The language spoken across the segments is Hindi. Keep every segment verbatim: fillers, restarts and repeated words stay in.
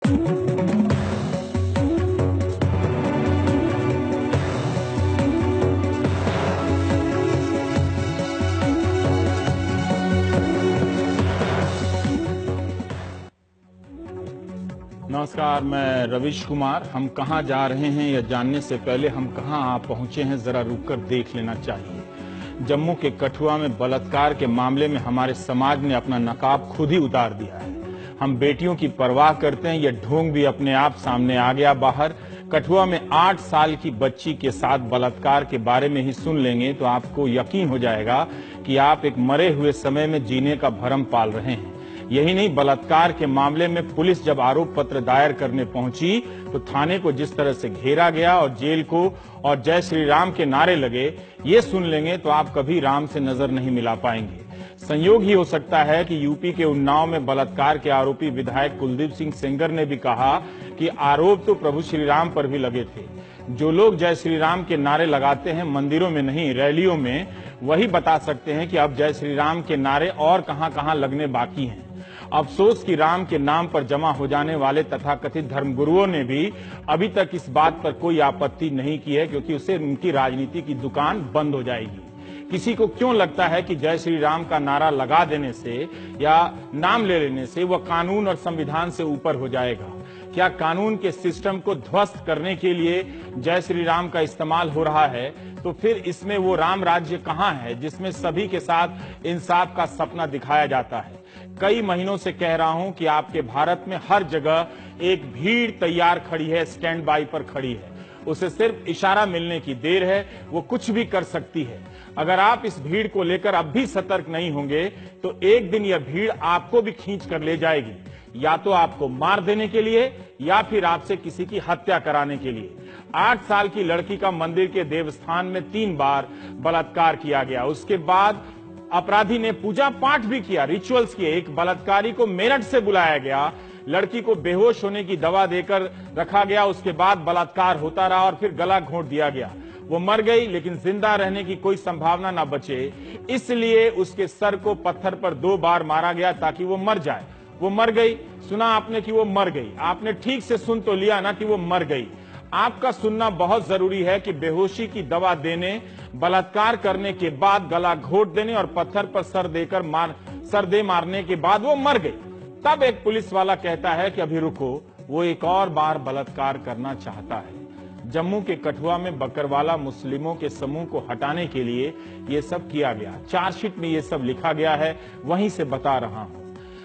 नमस्कार, मैं रविश कुमार। हम कहां जा रहे हैं यह जानने से पहले हम कहां आ पहुंचे हैं जरा रुककर देख लेना चाहिए। जम्मू के कठुआ में बलात्कार के मामले में हमारे समाज ने अपना नकाब खुद ही उतार दिया है। हम बेटियों की परवाह करते हैं, यह ढोंग भी अपने आप सामने आ गया बाहर। कठुआ में आठ साल की बच्ची के साथ बलात्कार के बारे में ही सुन लेंगे तो आपको यकीन हो जाएगा कि आप एक मरे हुए समय में जीने का भरम पाल रहे हैं। यही नहीं, बलात्कार के मामले में पुलिस जब आरोप पत्र दायर करने पहुंची तो थाने को जिस तरह से घेरा गया और जेल को और जय श्री राम के नारे लगे, ये सुन लेंगे तो आप कभी राम से नजर नहीं मिला पाएंगे। संयोग ही हो सकता है कि यूपी के उन्नाव में बलात्कार के आरोपी विधायक कुलदीप सिंह सेंगर ने भी कहा कि आरोप तो प्रभु श्री राम पर भी लगे थे। जो लोग जय श्री राम के नारे लगाते हैं मंदिरों में नहीं रैलियों में, वही बता सकते हैं कि अब जय श्री राम के नारे और कहां कहां लगने बाकी हैं। अफसोस कि राम के नाम पर जमा हो जाने वाले तथाकथित धर्मगुरुओं ने भी अभी तक इस बात पर कोई आपत्ति नहीं की है, क्योंकि उससे उनकी राजनीति की दुकान बंद हो जाएगी। किसी को क्यों लगता है कि जय श्री राम का नारा लगा देने से या नाम ले लेने से वह कानून और संविधान से ऊपर हो जाएगा? क्या कानून के सिस्टम को ध्वस्त करने के लिए जय श्री राम का इस्तेमाल हो रहा है? तो फिर इसमें वो राम राज्य कहां है जिसमें सभी के साथ इंसाफ का सपना दिखाया जाता है? कई महीनों से कह रहा हूं कि आपके भारत में हर जगह एक भीड़ तैयार खड़ी है, स्टैंड बाई पर खड़ी है। उसे सिर्फ इशारा मिलने की देर है, वो कुछ भी कर सकती है। अगर आप इस भीड़ को लेकर अब भी सतर्क नहीं होंगे तो एक दिन यह भीड़ आपको भी खींच कर ले जाएगी, या तो आपको मार देने के लिए या फिर आपसे किसी की हत्या कराने के लिए। आठ साल की लड़की का मंदिर के देवस्थान में तीन बार बलात्कार किया गया। उसके बाद अपराधी ने पूजा पाठ भी किया, रिचुअल्स किए। एक बलात्कारी को मेरठ से बुलाया गया, लड़की को बेहोश होने की दवा देकर रखा गया। उसके बाद बलात्कार होता रहा और फिर गला घोंट दिया गया। वो मर गई, लेकिन जिंदा रहने की कोई संभावना ना बचे, इसलिए उसके सर को पत्थर पर दो बार मारा गया ताकि वो मर जाए। वो मर गई। सुना आपने कि वो मर गई? आपने ठीक से सुन तो लिया ना कि वो मर गई। आपका सुनना बहुत जरूरी है कि बेहोशी की दवा देने, बलात्कार करने के बाद गला घोट देने और पत्थर पर सर देकर मार सर दे मारने के बाद वो मर गई। तब एक पुलिस वाला कहता है कि अभी रुको, वो एक और बार बलात्कार करना चाहता है। जम्मू के कठुआ में बकरवाला मुस्लिमों के समूह को हटाने के लिए ये सब किया गया। चार्जशीट में ये सब लिखा गया है, वहीं से बता रहा हूं।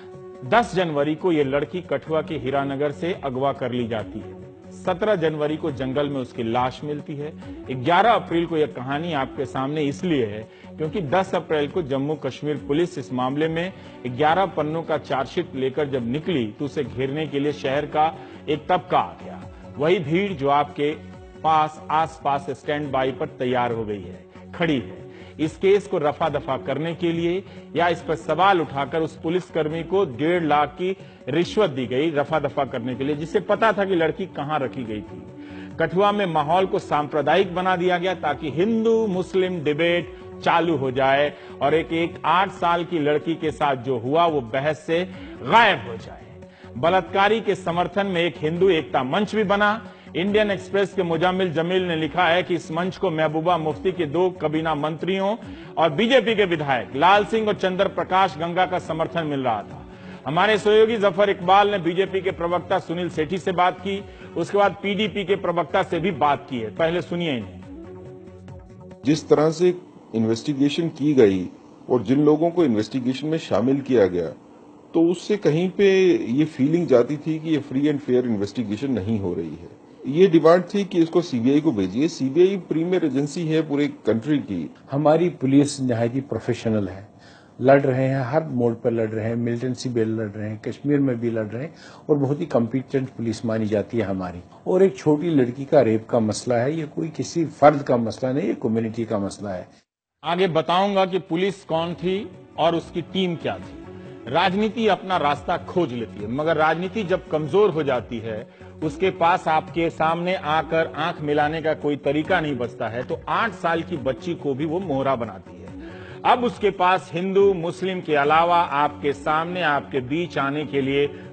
दस जनवरी को ये लड़की कठुआ के हीरानगर से अगवा कर ली जाती है। सत्रह जनवरी को जंगल में उसकी लाश मिलती है। ग्यारह अप्रैल को यह कहानी आपके सामने इसलिए है क्योंकि दस अप्रैल को जम्मू कश्मीर पुलिस इस मामले में ग्यारह पन्नों का चार्जशीट लेकर जब निकली तो उसे घेरने के लिए शहर का एक तबका आ गया। वही भीड़ जो आपके पास आसपास स्टैंड बाई पर तैयार हो गई है, खड़ी है। इस केस को रफा दफा करने के लिए या इस पर सवाल उठाकर उस पुलिसकर्मी को डेढ़ लाख की रिश्वत दी गई रफा दफा करने के लिए, जिसे पता था कि लड़की कहां रखी गई थी। कठुआ में माहौल को सांप्रदायिक बना दिया गया ताकि हिंदू मुस्लिम डिबेट चालू हो जाए और एक एक आठ साल की लड़की के साथ जो हुआ वो बहस से गायब हो जाए। बलात्कारी के समर्थन में एक हिंदू एकता मंच भी बना। इंडियन एक्सप्रेस के मुजामिल जमील ने लिखा है कि इस मंच को महबूबा मुफ्ती के दो कबीना मंत्रियों और बीजेपी के विधायक लाल सिंह और चंद्र प्रकाश गंगा का समर्थन मिल रहा था। हमारे सहयोगी जफर इकबाल ने बीजेपी के प्रवक्ता सुनील सेठी से बात की, उसके बाद पीडीपी के प्रवक्ता से भी बात की है। पहले सुनिए इन्हें। जिस तरह से इन्वेस्टिगेशन की गई और जिन लोगों को इन्वेस्टिगेशन में शामिल किया गया, तो उससे कहीं पे ये फीलिंग जाती थी कि ये फ्री एंड फेयर इन्वेस्टिगेशन नहीं हो रही है। ये डिमांड थी कि इसको सीबीआई को भेजिए। सीबीआई प्रीमियर एजेंसी है पूरे कंट्री की। हमारी पुलिस निहायत ही प्रोफेशनल है, लड़ रहे हैं, हर मोड़ पर लड़ रहे हैं, मिलिटेंसी बेल लड़ रहे हैं, कश्मीर में भी लड़ रहे हैं और बहुत ही कॉम्पिटेंट पुलिस मानी जाती है हमारी। और एक छोटी लड़की का रेप का मसला है, ये कोई किसी फर्द का मसला नहीं, ये कम्युनिटी का मसला है। आगे बताऊंगा कि पुलिस कौन थी और उसकी टीम क्या थी। राजनीति अपना रास्ता खोज लेती है, मगर राजनीति जब कमजोर हो जाती है, उसके पास आपके सामने आकर आंख मिलाने का कोई तरीका नहीं बचता है, तो आठ साल की बच्ची को भी वो मोहरा बनाती है। अब उसके पास हिंदू मुस्लिम के अलावा आपके सामने आपके बीच आने के लिए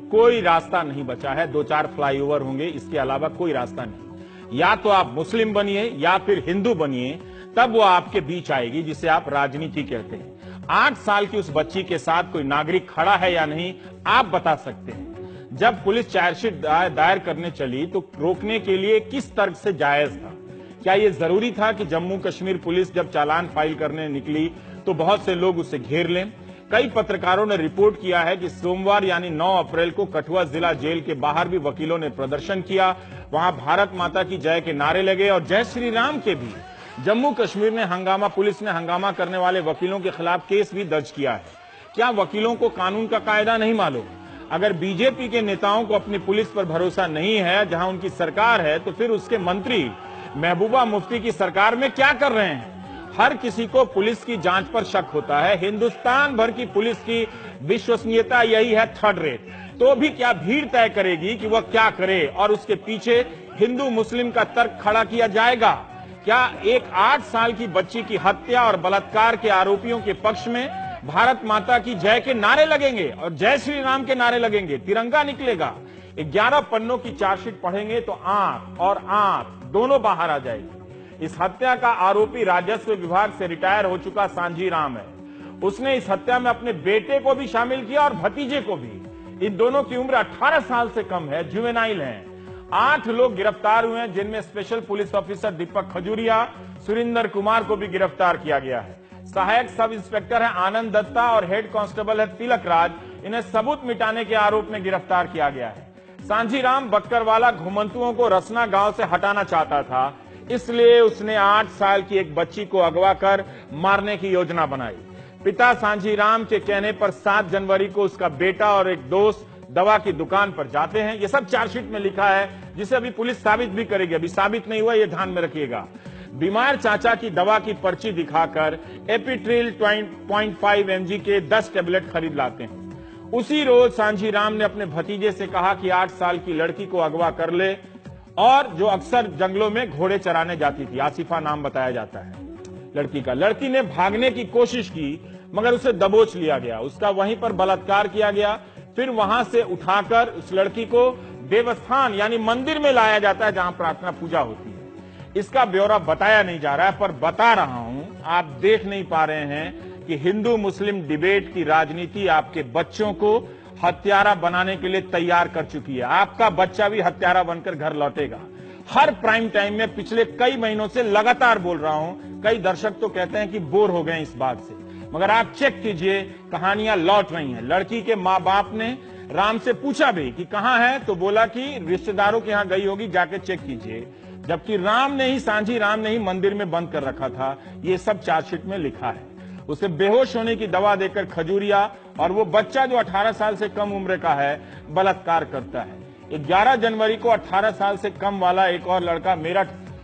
कोई रास्ता नहीं बचा है। दो चार फ्लाईओवर होंगे, इसके अलावा कोई रास्ता नहीं। या तो आप मुस्लिम बनिए या फिर हिंदू बनिए, तब वो आपके बीच आएगी, जिसे आप राजनीति कहते हैं। आठ साल की उस बच्ची के साथ कोई नागरिक खड़ा है या नहीं, आप बता सकते हैं। जब पुलिस चार्जशीट दायर करने चली तो रोकने के लिए किस तर्क से जायज था? क्या यह जरूरी था कि जम्मू कश्मीर पुलिस जब चालान फाइल करने निकली तो बहुत से लोग उसे घेर लें? कई पत्रकारों ने रिपोर्ट किया है कि सोमवार यानी नौ अप्रैल को कठुआ जिला जेल के बाहर भी वकीलों ने प्रदर्शन किया। वहां भारत माता की जय के नारे लगे और जय श्री राम के भी। जम्मू कश्मीर ने हंगामा पुलिस ने हंगामा करने वाले वकीलों के खिलाफ केस भी दर्ज किया है। क्या वकीलों को कानून का कायदा नहीं मालूम? अगर बीजेपी के नेताओं को अपनी पुलिस पर भरोसा नहीं है, जहां उनकी सरकार है, तो फिर उसके मंत्री महबूबा मुफ्ती की सरकार में क्या कर रहे हैं? हर किसी को पुलिस की जांच पर शक होता है। हिंदुस्तान भर की पुलिस की विश्वसनीयता यही है, थर्ड रेट। तो भी क्या भीड़ तय करेगी कि वह क्या करे और उसके पीछे हिंदू मुस्लिम का तर्क खड़ा किया जाएगा? क्या एक आठ साल की बच्ची की हत्या और बलात्कार के आरोपियों के पक्ष में भारत माता की जय के नारे लगेंगे और जय श्री राम के नारे लगेंगे? तिरंगा निकलेगा। ग्यारह पन्नों की चार्जशीट पढ़ेंगे तो आंख और आंख दोनों बाहर आ जाएगी। इस हत्या का आरोपी राजस्व विभाग से रिटायर हो चुका सांझी राम है। उसने इस हत्या में अपने बेटे को भी शामिल किया और भतीजे को भी। इन दोनों की उम्र अठारह साल से कम है, जुवेनाइल हैं। आठ लोग गिरफ्तार हुए हैं, जिनमें special police officer Deepak Khajuria, Surendra Kumar को भी गिरफ्तार किया गया है। सहायक सब इंस्पेक्टर है आनंद दत्ता और हेड कांस्टेबल है तिलक राज। इन्हें सबूत मिटाने के आरोप में गिरफ्तार किया गया है। सांझी राम बक्करवाला घुमंतुओं को रसना गांव से हटाना चाहता था, इसलिए उसने आठ साल की एक बच्ची को अगवा कर मारने की योजना बनाई। पिता सांझी राम के कहने पर सात जनवरी को उसका बेटा और एक दोस्त दवा की दुकान पर जाते हैं। ये सब चार्जशीट में लिखा है, जिसे अभी पुलिस साबित भी करेगी। अभी साबित नहीं हुआ, ये ध्यान में रखिएगा। बीमार चाचा की दवा की पर्ची दिखाकर एपिट्रिल पॉइंट फाइव एमजी के दस टेबलेट खरीद लाते हैं। उसी रोज सांझी राम ने अपने भतीजे से कहा कि आठ साल की लड़की को अगवा कर ले, और जो अक्सर जंगलों में घोड़े चराने जाती थी, आसिफा नाम बताया जाता है लड़की का। लड़की ने भागने की कोशिश की, मगर उसे दबोच लिया गया। उसका वहीं पर बलात्कार किया गया। फिर वहां से उठाकर उस लड़की को देवस्थान यानी मंदिर में लाया जाता है, जहां प्रार्थना पूजा होती है। इसका ब्यौरा बताया नहीं जा रहा है, पर बता रहा हूं। आप देख नहीं पा रहे हैं कि हिंदू मुस्लिम डिबेट की राजनीति आपके बच्चों को हत्यारा बनाने के लिए तैयार कर चुकी है। आपका बच्चा भी हत्यारा बनकर घर लौटेगा। हर प्राइम टाइम में पिछले कई महीनों से लगातार बोल रहा हूं। कई दर्शक तो कहते हैं कि बोर हो गए इस बात से, मगर आप चेक कीजिए, कहानियां लौट रही हैं। लड़की के माँ बाप ने राम से पूछा भी कि कहां है, तो बोला कि रिश्तेदारों के यहां गई होगी, जाके चेक कीजिए। जबकि राम ने ही सांझी राम ने ही मंदिर में बंद कर रखा था। ये सब चार्जशीट में लिखा है। उसे बेहोश होने की दवा देकर खजूरिया और वो बच्चा जो अठारह साल से कम उम्र का है बलात्कार करता है। ग्यारह जनवरी को अठारह साल से कम वाला एक और लड़का मेरठ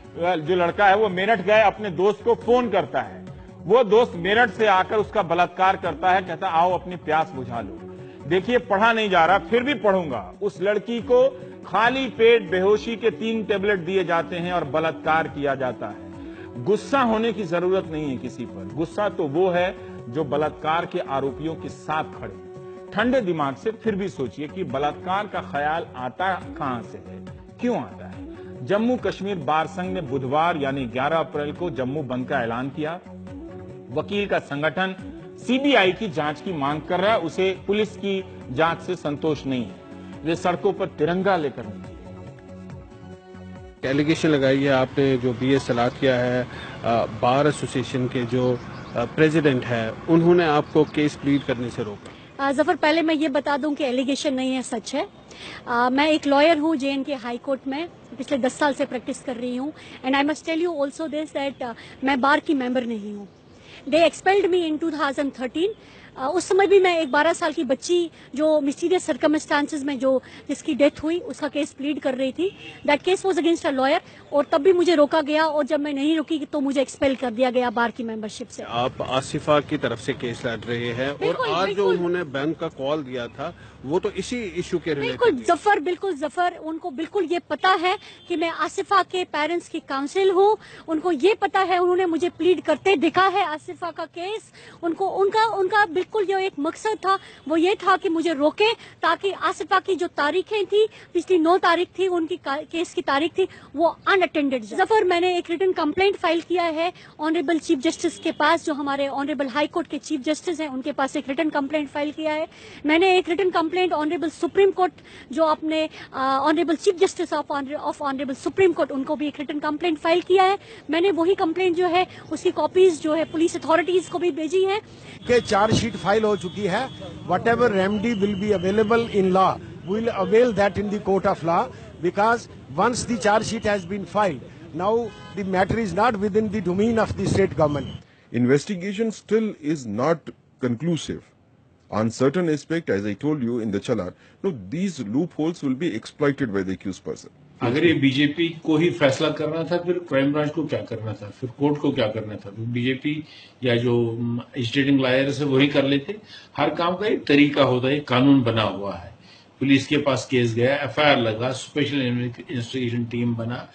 जो लड़का है वो मेरठ गए, अपने दोस्त को फोन करता है। वो दोस्त मेरठ से आकर उसका बलात्कार करता है, कहता आओ अपनी प्यास बुझा लो। देखिए, पढ़ा नहीं जा रहा, फिर भी पढ़ूंगा। उस लड़की को खाली पेट बेहोशी के तीन टेबलेट दिए जाते हैं और बलात्कार किया जाता है। गुस्सा होने की जरूरत नहीं है किसी पर। गुस्सा तो वो है जो बलात्कार के आरोपियों के साथ खड़े। ठंडे दिमाग से फिर भी सोचिए कि बलात्कार का ख्याल आता कहां से है, क्यों आता है? जम्मू कश्मीर बार संघ ने बुधवार यानी ग्यारह अप्रैल को जम्मू बंद का ऐलान किया। वकील का संगठन सीबीआई की जांच की मांग कर रहा है। उसे पुलिस की जांच से संतोष नहीं है। वे सड़कों पर तिरंगा लेकर निकले। एलिगेशन लगाई है आपने, जो बी एस सलाथिया है, बार एसोसिएशन के जो प्रेसिडेंट है, उन्होंने आपको केस प्लीड करने से रोका। जफर, पहले मैं ये बता दूं कि एलिगेशन नहीं है, सच है। आ, मैं एक लॉयर हूं J and K high court में, पिछले दस साल से प्रैक्टिस कर रही हूं। And I must tell you also this that मैं बार की मेंबर नहीं हूं। They expelled me in two thousand thirteen. उस समय भी मैं एक बारह साल की बच्ची जो मिस्टीरियस सर्कमस्टांसेस में जो जिसकी डेथ हुई, उसका केस प्लीड कर रही थी। That case was against a lawyer, और तब भी मुझे रोका गया, और जब मैं नहीं रुकी तो मुझे एक्सपेल कर दिया गया बार की मेंबरशिप से। आप आसिफा की तरफ से केस लड़ रहे हैं, और आज जो उन्होंने बैंक का कॉल दिया था वो तो इसी इशू के रिलेटेड। बिल्कुल जफर, बिल्कुल जफर, उनको बिल्कुल ये पता है कि मैं आसिफा के पेरेंट्स की काउंसिल हूँ। उनको ये पता है, उन्होंने मुझे प्लीड करते देखा है आसिफा का केस। उनको उनका उनका बिल्कुल जो एक मकसद था वो ये था कि मुझे रोके, ताकि आसिफा की जो तारीखें थी, पिछली नौ तारीख थी उनकी केस की तारीख थी, वो अनअटेंडेड। जफर मैंने एक रिटन कंप्लेंट फाइल किया है ऑनरेबल चीफ जस्टिस के पास, जो हमारे ऑनरेबल हाई कोर्ट के चीफ जस्टिस हैं उनके पास एक रिटन कंप्लेंट फाइल किया है। मैंने एक written complaint honourable supreme court, जो अपने honourable chief justice of of honourable supreme court, उनको भी एक रिटन कंप्लेंट फाइल किया है। मैंने वही कंप्लेंट जो है उसकी कॉपीज जो है पुलिस अथॉरिटीज को भी भेजी है। के चार्जशीट फाइल हो चुकी है। Whatever remedy will be available in law, we will avail that in the court of law, because once the chargesheet has been filed, now the matter is not within the domain of the state government. Investigation still is not conclusive. On certain aspect, as I told you in the Challar, no, these loopholes will be exploited by the accused person. अगर ये बीजेपी को ही फैसला करना था, फिर क्राइम ब्रांच को क्या करना था, फिर कोर्ट को क्या करना था? बीजेपी या जो स्टेटिंग लॉयर्स है वही कर लेते। हर काम का एक तरीका होता है, एक कानून बना हुआ है। पुलिस के पास केस गया, एफ आई आर लगा, स्पेशल इन्वेस्टिगेशन टीम बना।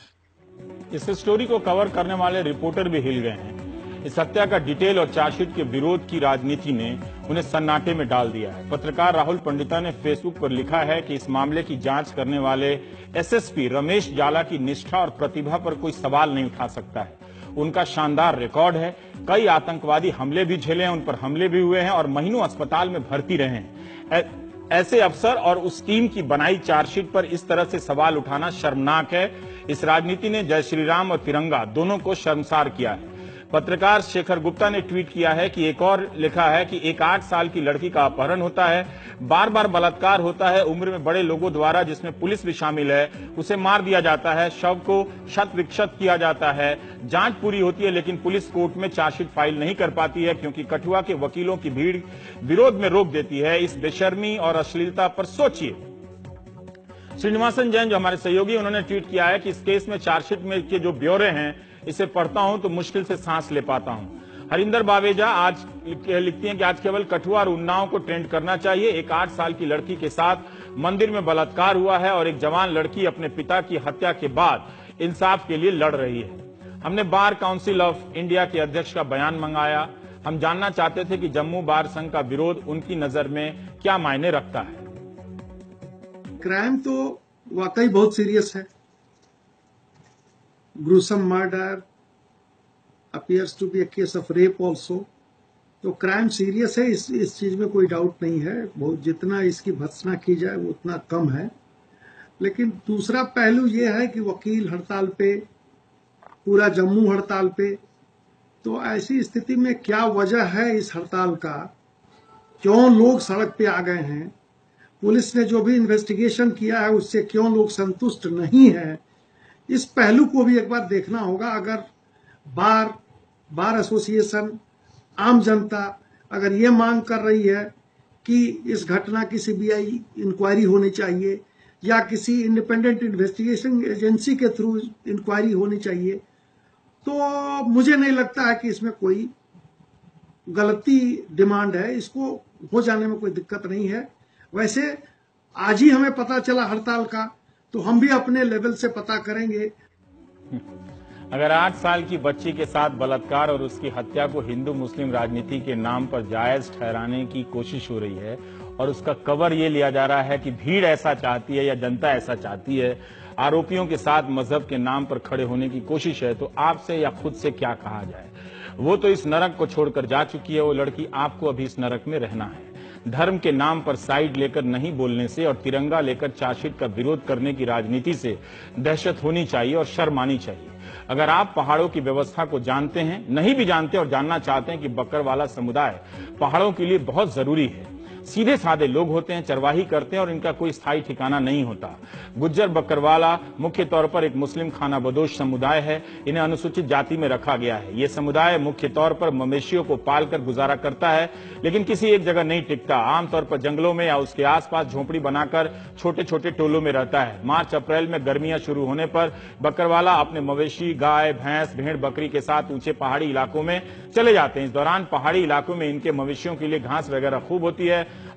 इस स्टोरी को कवर करने वाले रिपोर्टर भी हिल गए हैं। इस हत्या का डिटेल और चार्जशीट के विरोध की राजनीति ने उन्हें सन्नाटे में डाल दिया है। पत्रकार राहुल पंडिता ने फेसबुक पर लिखा है कि इस मामले की जांच करने वाले एस एस पी रमेश जाला की निष्ठा और प्रतिभा पर कोई सवाल नहीं उठा सकता है। उनका शानदार रिकॉर्ड है, कई आतंकवादी हमले भी झेले हैं, उन पर हमले भी हुए हैं और महीनों अस्पताल में भर्ती रहे हैं। ऐसे अफसर और उस टीम की बनाई चार्जशीट पर इस तरह से सवाल उठाना शर्मनाक है। इस राजनीति ने जय श्री राम और तिरंगा दोनों को शर्मसार किया है। पत्रकार शेखर गुप्ता ने ट्वीट किया है कि एक और लिखा है कि एक आठ साल की लड़की का अपहरण होता है, बार बार बलात्कार होता है उम्र में बड़े लोगों द्वारा, जिसमें पुलिस भी शामिल है, उसे मार दिया जाता है, शव को शत विक्षत किया जाता है, जांच पूरी होती है लेकिन पुलिस कोर्ट में चार्जशीट फाइल नहीं कर पाती है क्योंकि कठुआ के वकीलों की भीड़ विरोध में रोक देती है। इस बेशर्मी और अश्लीलता पर सोचिए। श्रीनिवासन जैन जो हमारे सहयोगी, उन्होंने ट्वीट किया है कि इस केस में चार्जशीट में के जो ब्यौरे हैं, इसे पढ़ता हूं तो मुश्किल से सांस ले पाता हूं। हरिंदर बावेजा आज लिखती हैं कि आज केवल कठुआ और उन्नाव को ट्रेंड करना चाहिए। एक आठ साल की लड़की के साथ मंदिर में बलात्कार हुआ है और एक जवान लड़की अपने पिता की हत्या के बाद इंसाफ के लिए लड़ रही है। हमने बार काउंसिल ऑफ इंडिया के अध्यक्ष का बयान मंगाया। हम जानना चाहते थे कि जम्मू बार संघ का विरोध उनकी नजर में क्या मायने रखता है। क्राइम तो वाकई बहुत सीरियस है। gruesome murder appears to be a case of rape also. तो क्राइम सीरियस है, इस इस चीज में कोई डाउट नहीं है। बहुत जितना इसकी भर्त्सना की जाए वो उतना कम है। लेकिन दूसरा पहलू ये है कि वकील हड़ताल पे, पूरा जम्मू हड़ताल पे, तो ऐसी स्थिति में क्या वजह है इस हड़ताल का, क्यों लोग सड़क पे आ गए हैं, पुलिस ने जो भी इन्वेस्टिगेशन किया है उससे क्यों लोग संतुष्ट नहीं है, इस पहलू को भी एक बार देखना होगा। अगर बार बार एसोसिएशन, आम जनता अगर ये मांग कर रही है कि इस घटना की सी बी आई इंक्वायरी होनी चाहिए या किसी इंडिपेंडेंट इन्वेस्टिगेशन एजेंसी के थ्रू इंक्वायरी होनी चाहिए, तो मुझे नहीं लगता है कि इसमें कोई गलती डिमांड है। इसको हो जाने में कोई दिक्कत नहीं है। वैसे आज ही हमें पता चला हड़ताल का, तो हम भी अपने लेवल से पता करेंगे। अगर आठ साल की बच्ची के साथ बलात्कार और उसकी हत्या को हिंदू मुस्लिम राजनीति के नाम पर जायज ठहराने की कोशिश हो रही है और उसका कवर ये लिया जा रहा है कि भीड़ ऐसा चाहती है या जनता ऐसा चाहती है, आरोपियों के साथ मजहब के नाम पर खड़े होने की कोशिश है, तो आपसे या खुद से क्या कहा जाए। वो तो इस नरक को छोड़कर जा चुकी है वो लड़की, आपको अभी इस नरक में रहना है। धर्म के नाम पर साइड लेकर नहीं बोलने से और तिरंगा लेकर चार्जशीट का विरोध करने की राजनीति से दहशत होनी चाहिए और शर्म आनी चाहिए। अगर आप पहाड़ों की व्यवस्था को जानते हैं, नहीं भी जानते और जानना चाहते हैं कि बकरवाला समुदाय पहाड़ों के लिए बहुत जरूरी है। सीधे साधे लोग होते हैं, चरवाही करते हैं और इनका कोई स्थायी ठिकाना नहीं होता। गुज्जर बकरवाला मुख्य तौर पर एक मुस्लिम खानाबदोश समुदाय है। इन्हें अनुसूचित जाति में रखा गया है। ये समुदाय मुख्य तौर पर मवेशियों को पालकर गुजारा करता है, लेकिन किसी एक जगह नहीं टिकता। आमतौर पर जंगलों में या उसके आसपास झोपड़ी बनाकर छोटे छोटे टोलों में रहता है। मार्च अप्रैल में गर्मियां शुरू होने पर बकरवाला अपने मवेशी, गाय, भैंस, भेड़, बकरी के साथ ऊंचे पहाड़ी इलाकों में चले जाते हैं। इस दौरान पहाड़ी इलाकों में इनके मवेशियों के लिए घास वगैरह खूब होती है।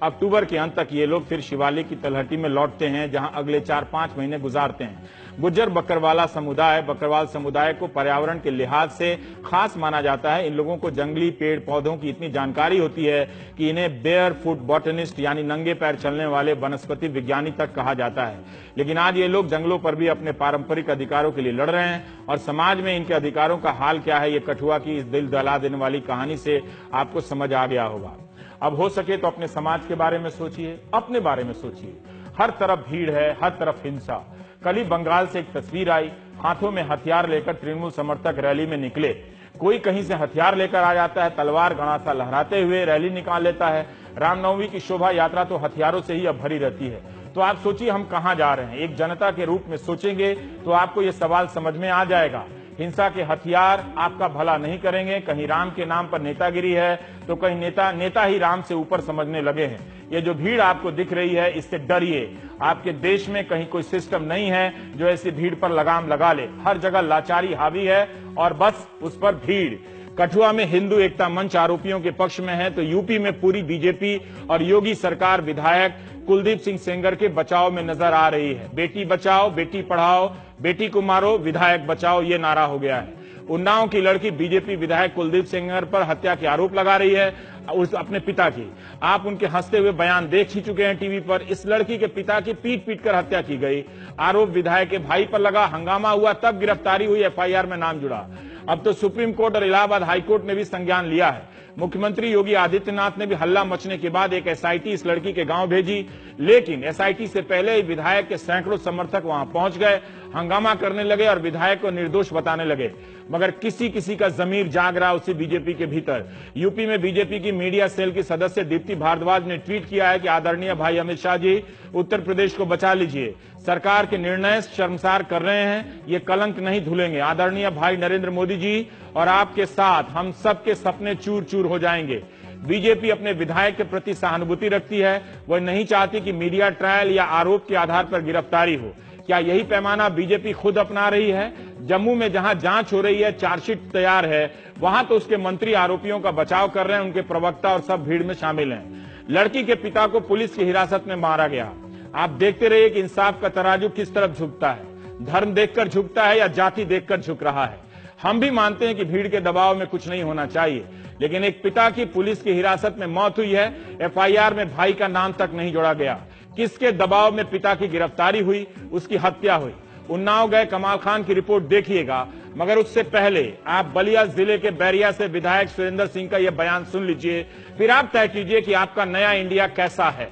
अक्टूबर के अंत तक ये लोग फिर शिवालिक की तलहटी में लौटते हैं, जहां अगले चार पांच महीने गुजारते हैं। गुज्जर बकरवाला समुदाय बकरवाल समुदाय को पर्यावरण के लिहाज से खास माना जाता है। इन लोगों को जंगली पेड़ पौधों की इतनी जानकारी होती है कि इन्हें बेयर फुट बॉटनिस्ट यानी नंगे पैर चलने वाले वनस्पति विज्ञानी तक कहा जाता है। लेकिन आज ये लोग जंगलों पर भी अपने पारंपरिक अधिकारों के लिए लड़ रहे हैं और समाज में इनके अधिकारों का हाल क्या है, ये कठुआ की इस दिल दहला देने वाली कहानी से आपको समझ आ गया होगा। अब हो सके तो अपने समाज के बारे में सोचिए, अपने बारे में सोचिए। हर तरफ भीड़ है, हर तरफ हिंसा। कल ही बंगाल से एक तस्वीर आई, हाथों में हथियार लेकर तृणमूल समर्थक रैली में निकले। कोई कहीं से हथियार लेकर आ जाता है, तलवार गणासा लहराते हुए रैली निकाल लेता है। रामनवमी की शोभा यात्रा तो हथियारों से ही अब भरी रहती है। तो आप सोचिए हम कहां जा रहे हैं। एक जनता के रूप में सोचेंगे तो आपको ये सवाल समझ में आ जाएगा। हिंसा के हथियार आपका भला नहीं करेंगे। कहीं राम के नाम पर नेतागिरी है तो कहीं नेता नेता ही राम से ऊपर समझने लगे हैं। ये जो भीड़ आपको दिख रही है, इससे डरिए। आपके देश में कहीं कोई सिस्टम नहीं है जो ऐसी भीड़ पर लगाम लगा ले। हर जगह लाचारी हावी है और बस उस पर भीड़। कठुआ में हिंदू एकता मंच आरोपियों के पक्ष में है तो यूपी में पूरी बीजेपी और योगी सरकार विधायक कुलदीप सिंह सेंगर के बचाव में नजर आ रही है। बेटी बचाओ, बेटी पढ़ाओ, बेटी को मारो, विधायक बचाओ, ये नारा हो गया है। उन्नाव की लड़की बीजेपी विधायक कुलदीप सेंगर पर हत्या के आरोप लगा रही है, उस अपने पिता की। आप उनके हंसते हुए बयान देख ही चुके हैं टीवी पर। इस लड़की के पिता की पीट पीट कर हत्या की गई, आरोप विधायक के भाई पर लगा। हंगामा हुआ, तब गिरफ्तारी हुई, एफआईआर में नाम जुड़ा। अब तो सुप्रीम कोर्ट और इलाहाबाद हाईकोर्ट ने भी संज्ञान लिया है। मुख्यमंत्री योगी आदित्यनाथ ने भी हल्ला मचने के बाद एक एसआईटी इस लड़की के गांव भेजी, लेकिन एसआईटी से पहले ही विधायक के सैकड़ों समर्थक वहां पहुंच गए, हंगामा करने लगे और विधायक को निर्दोष बताने लगे। मगर किसी किसी का जमीर जाग रहा उसी बीजेपी के भीतर। यूपी में बीजेपी की मीडिया सेल की सदस्य दीप्ति भारद्वाज ने ट्वीट किया है कि आदरणीय भाई अमित शाह जी, उत्तर प्रदेश को बचा लीजिए। सरकार के निर्णय शर्मसार कर रहे हैं, ये कलंक नहीं धुलेंगे। आदरणीय भाई नरेंद्र मोदी जी और आपके साथ हम सबके सपने चूर चूर हो जाएंगे। बीजेपी अपने विधायक के प्रति सहानुभूति रखती है, वह नहीं चाहती कि मीडिया ट्रायल या आरोप के आधार पर गिरफ्तारी हो। क्या यही पैमाना बीजेपी खुद अपना रही है? जम्मू में जहां जांच हो रही है, चार्जशीट तैयार है, वहां तो उसके मंत्री आरोपियों का बचाव कर रहे हैं, उनके प्रवक्ता और सब भीड़ में शामिल हैं। लड़की के पिता को पुलिस की हिरासत में मारा गया। आप देखते रहिए कि इंसाफ का तराजू किस तरफ झुकता है। धर्म देखकर झुकता है या जाति देखकर झुक रहा है। हम भी मानते हैं कि भीड़ के दबाव में कुछ नहीं होना चाहिए, लेकिन एक पिता की पुलिस की हिरासत में मौत हुई है, एफआईआर में भाई का नाम तक नहीं जोड़ा गया। किसके दबाव में पिता की गिरफ्तारी हुई, उसकी हत्या हुई? उन्नाव गए कमाल खान की रिपोर्ट देखिएगा, मगर उससे पहले आप बलिया जिले के बैरिया से विधायक सुरेंद्र सिंह का यह बयान सुन लीजिए, फिर आप तय कीजिए कि आपका नया इंडिया कैसा है।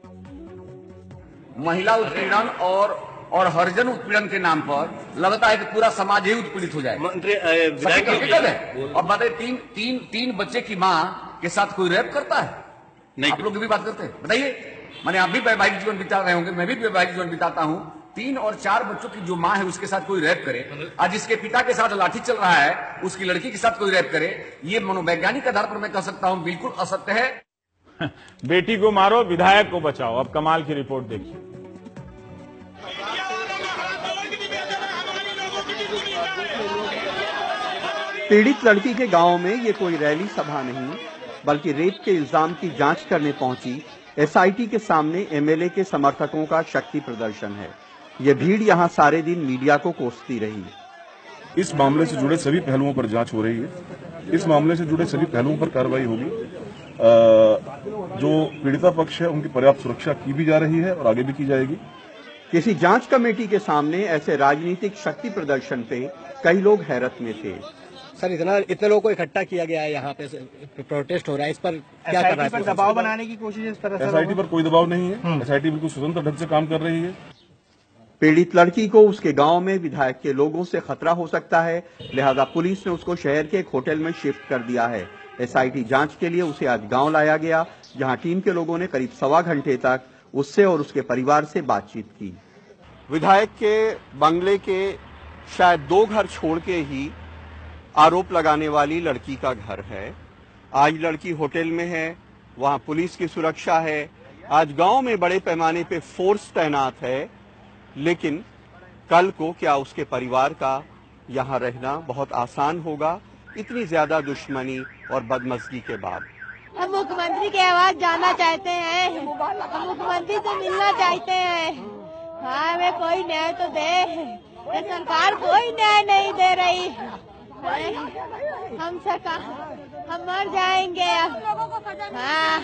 महिला उत्पीड़न और और हरिजन उत्पीड़न के नाम पर लगता है कि पूरा समाज ही उत्पीड़ित हो जाए। मंत्री विधायक है। अब बताइए, तीन तीन तीन बच्चे की माँ के साथ कोई रेप करता है? नहीं, आप लोग भी बात करते हैं। बताइए, मैंने आप भी वैवाहिक जीवन बिता रहे होंगे, मैं भी वैवाहिक जीवन बिताता हूँ। तीन और चार बच्चों की जो माँ है उसके साथ कोई रेप करे, आज जिसके पिता के साथ लाठी चल रहा है उसकी लड़की के साथ कोई रेप करे, ये मनोवैज्ञानिक आधार पर मैं कह सकता हूँ बिल्कुल असत्य है। बेटी को मारो, विधायक को बचाओ। अब कमाल की रिपोर्ट देखिए। पीड़ित लड़की के गांव में ये कोई रैली सभा नहीं, बल्कि रेप के इल्जाम की जांच करने पहुंची एसआईटी के सामने एमएलए के समर्थकों का शक्ति प्रदर्शन है। ये भीड़ यहां सारे दिन मीडिया को कोसती रही। इस मामले से जुड़े सभी पहलुओं पर जांच हो रही है। इस मामले से जुड़े सभी पहलुओं पर कार्रवाई होगी। जो पीड़िता पक्ष है उनकी पर्याप्त सुरक्षा की भी जा रही है और आगे भी की जाएगी। किसी जांच कमेटी के सामने ऐसे राजनीतिक शक्ति प्रदर्शन पे कई लोग हैरत में थे। सर, इतना इतने लोगों को इकट्ठा किया गया है, यहाँ पे प्रोटेस्ट हो रहा है, इस पर क्या कर रहा है? पर दबाव बनाने की कोशिश इस तरह से? एसआईटी पर कोई दबाव नहीं है। एसआईटी बिल्कुल स्वतंत्र ढंग से काम कर रही है। पीड़ित लड़की को उसके गांव में विधायक के लोगों से खतरा हो सकता है, लिहाजा पुलिस ने उसको शहर के एक होटल में शिफ्ट कर दिया है। एसआईटी जांच के लिए उसे आज गांव लाया गया, जहां टीम के लोगों ने करीब सवा घंटे तक उससे और उसके परिवार से बातचीत की। विधायक के बंगले के शायद दो घर छोड़ के ही आरोप लगाने वाली लड़की का घर है। आज लड़की होटल में है, वहां पुलिस की सुरक्षा है। आज गांव में बड़े पैमाने पे फोर्स तैनात है, लेकिन कल को क्या उसके परिवार का यहां रहना बहुत आसान होगा, इतनी ज्यादा दुश्मनी और बदमज़गी के बाद? हम मुख्यमंत्री की आवाज जानना चाहते हैं, हम मुख्यमंत्री से मिलना चाहते हैं। हाँ, हमें कोई न्याय तो दे, ये सरकार कोई न्याय नहीं दे रही। हम सरकार हम मर जाएंगे। हाँ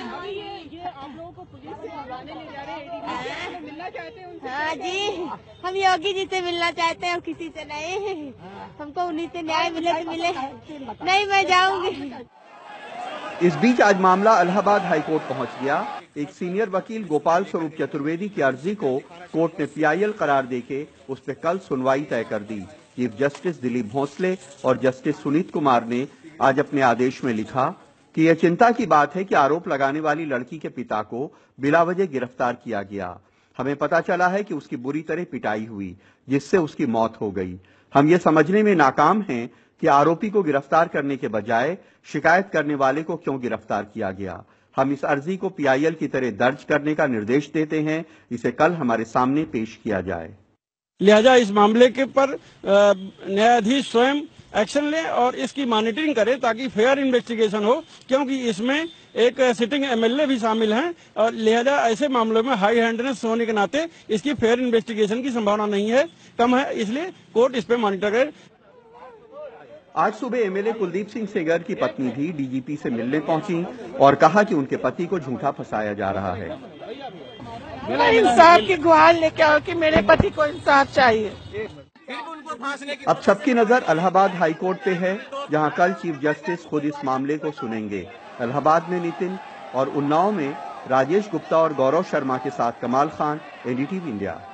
हाँ जी, हम योगी जी से मिलना चाहते हैं, किसी से नहीं। हमको उन्हीं से न्याय मिले तो मिले, नहीं मैं जाऊंगी। इस बीच आज मामला इलाहाबाद हाईकोर्ट पहुंच गया। एक सीनियर वकील गोपाल स्वरूप चतुर्वेदी की अर्जी को कोर्ट ने पीआईएल करार देके उस पर कल सुनवाई तय कर दी। चीफ जस्टिस दिलीप भोंसले और जस्टिस सुनीत कुमार ने आज अपने आदेश में लिखा कि यह चिंता की बात है कि आरोप लगाने वाली लड़की के पिता को बिला वजह गिरफ्तार किया गया। हमें पता चला है कि उसकी बुरी तरह पिटाई हुई, जिससे उसकी मौत हो गई। हम ये समझने में नाकाम हैं कि आरोपी को गिरफ्तार करने के बजाय शिकायत करने वाले को क्यों गिरफ्तार किया गया। हम इस अर्जी को पीआईएल की तरह दर्ज करने का निर्देश देते हैं, इसे कल हमारे सामने पेश किया जाए। लिहाजा इस मामले के पर न्यायाधीश स्वयं एक्शन ले और इसकी मॉनिटरिंग करे ताकि फेयर इन्वेस्टिगेशन हो, क्योंकि इसमें एक सिटिंग एमएलए भी शामिल हैं और लिहाजा ऐसे मामलों में हाई हैंडनेस होने के नाते इसकी फेयर इन्वेस्टिगेशन की संभावना नहीं है, कम है, इसलिए कोर्ट इस पर मॉनिटर करे। आज सुबह एमएलए कुलदीप सिंह सेंगर की पत्नी भी डीजीपी से मिलने पहुंची और कहा कि उनके पति को झूठा फंसाया जा रहा है। मेरा इंसाफ की गुहार लेके आओ कि मेरे पति को इंसाफ चाहिए। अब सबकी नजर इलाहाबाद हाईकोर्ट पे है, जहां कल चीफ जस्टिस खुद इस मामले को सुनेंगे। इलाहाबाद में नितिन और उन्नाव में राजेश गुप्ता और गौरव शर्मा के साथ कमाल खान, एनडीटीवी इंडिया।